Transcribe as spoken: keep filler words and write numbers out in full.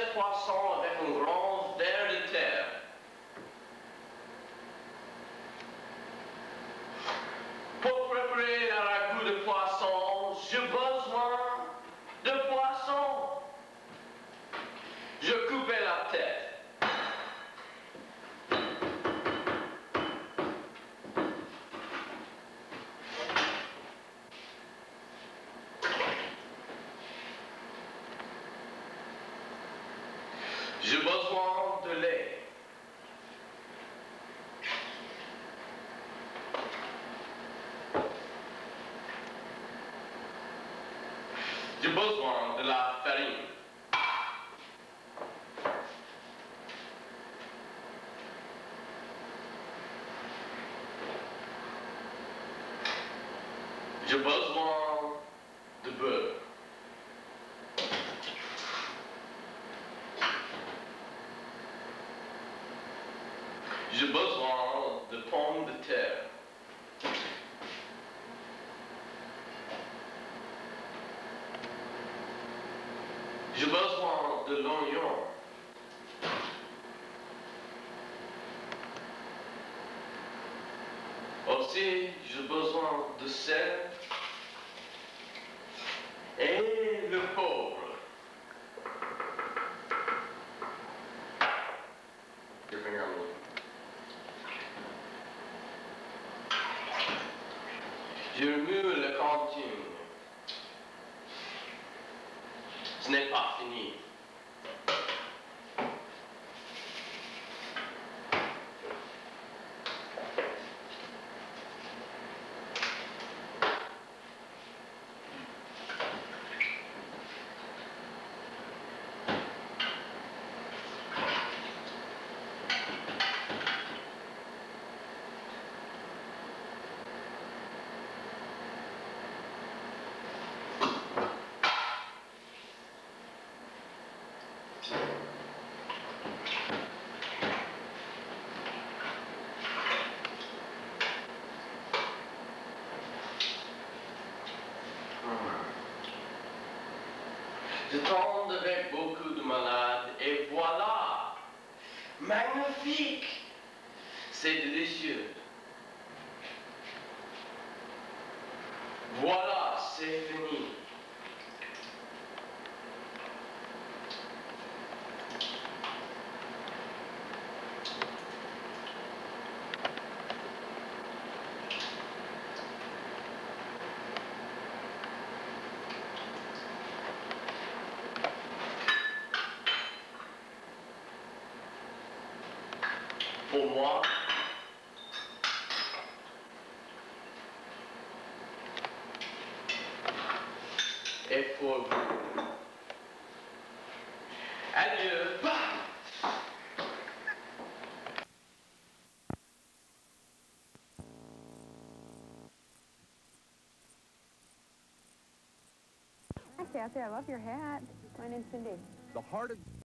sept poissons avec un grand ver de terre. Pour préparer un ragoût de poisson, j'ai besoin de poisson. Je coupais la tête. J'ai besoin de lait. J'ai besoin de la farine. J'ai besoin de beurre. J'ai besoin de pommes de terre. J'ai besoin de l'oignon. Aussi, j'ai besoin de sel et le pauvre. Je remue la cantine. Ce n'est pas fini. Je tombe avec beaucoup de malades et voilà, magnifique, c'est délicieux. Voilà, c'est fini. Pour moi, et pour vous. Adieu. Hi, Kathy. I love your hat. My name's Cindy. The heart of